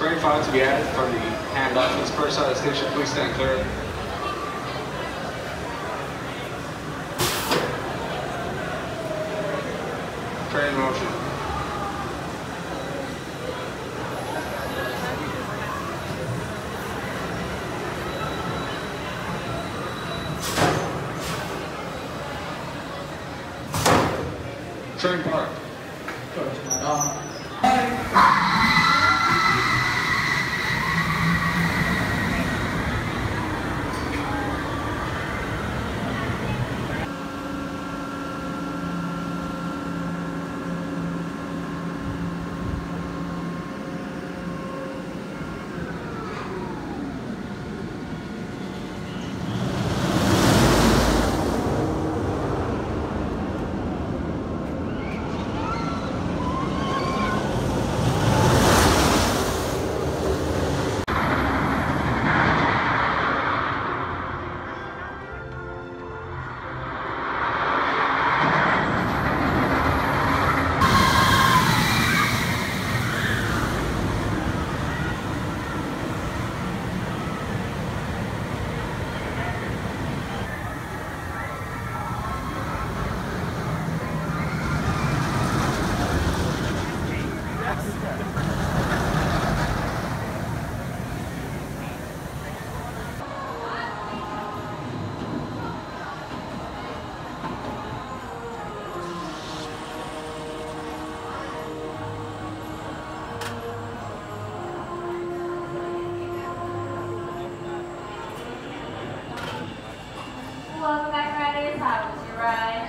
Train 5 to be added from the handoff to this first side of the station. Please stand clear. Train in motion. Train park. Welcome back, riders. How was your ride?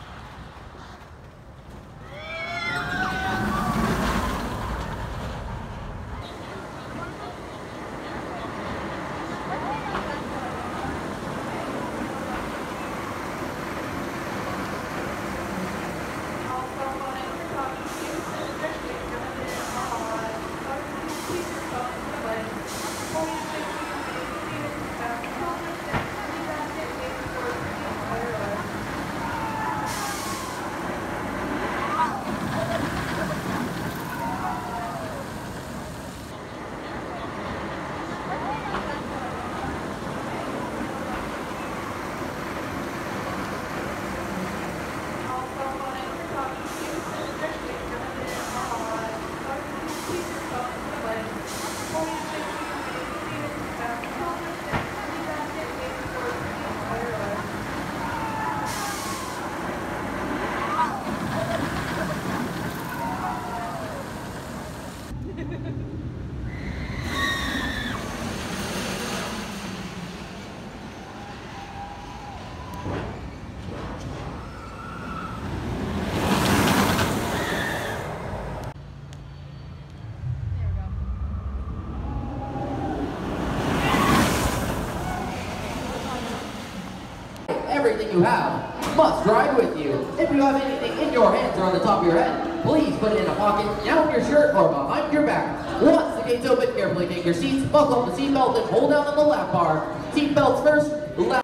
Everything you have must drive with you. If you have anything in your hands or on the top of your head, please put it in a pocket, down your shirt, or behind your back. Once the gates open, carefully take your seats, buckle up the seatbelt, and hold down on the lap bar. Seatbelts first, lap.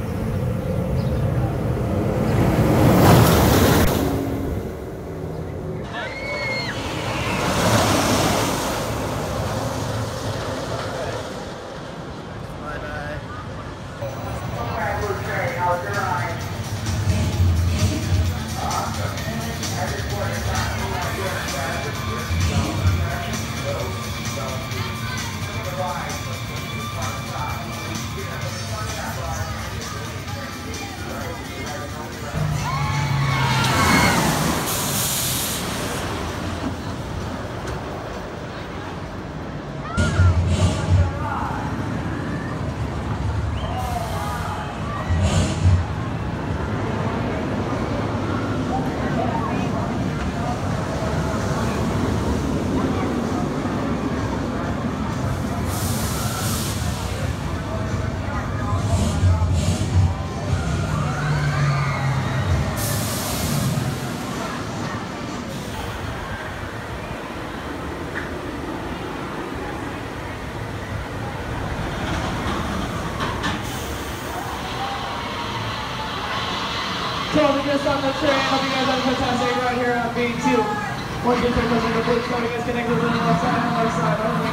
Joining us on the train, hope you guys have a fantastic ride here on B2. Once you take us on the bridge, so you guys connect with the left side and left side.